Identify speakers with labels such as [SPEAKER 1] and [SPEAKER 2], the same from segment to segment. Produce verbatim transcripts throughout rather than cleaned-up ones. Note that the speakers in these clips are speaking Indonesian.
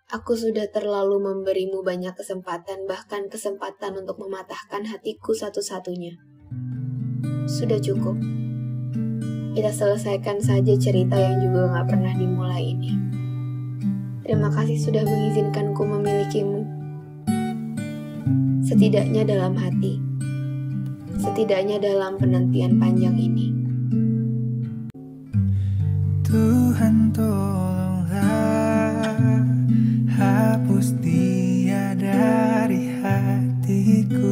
[SPEAKER 1] Aku sudah terlalu memberimu banyak kesempatan, bahkan kesempatan untuk mematahkan hatiku satu-satunya. Sudah cukup. Kita selesaikan saja cerita yang juga gak pernah dimulai ini. Terima kasih sudah mengizinkanku memilikimu. Setidaknya dalam hati. Setidaknya dalam penantian panjang ini.
[SPEAKER 2] Tuhan tolonglah, hapus dia dari hatiku.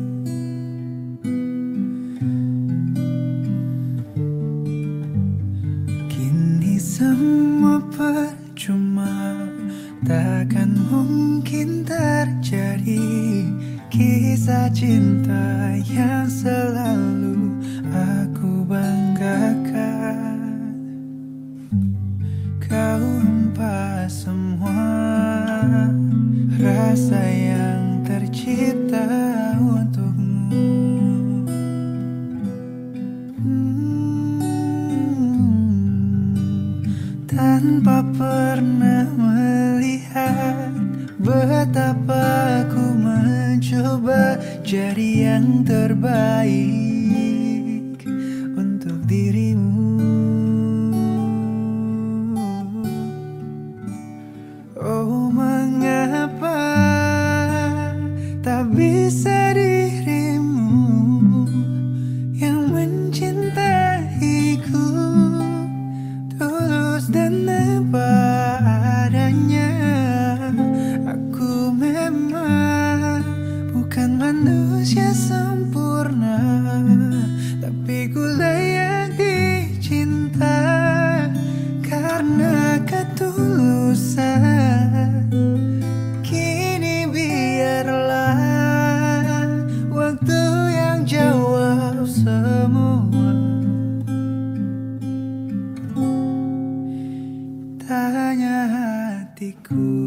[SPEAKER 2] Kini semua percuma, takkan mungkin terjadi kisah cinta yang selalu aku banggakan. Kau hempas semua rasa yang tercipta untukmu. hmm, Tanpa pernah melihat betapa aku mencoba jadi yang terbaik untuk dirimu. Oh, mengapa tak bisa dirimu yang mencintaiku tulus dan apa adanya. Aku memang bukan manusia sempurna, tapi ku layak dicinta karena ketulusan. Kini biarlah waktu yang jawab semua. Tanya hatiku.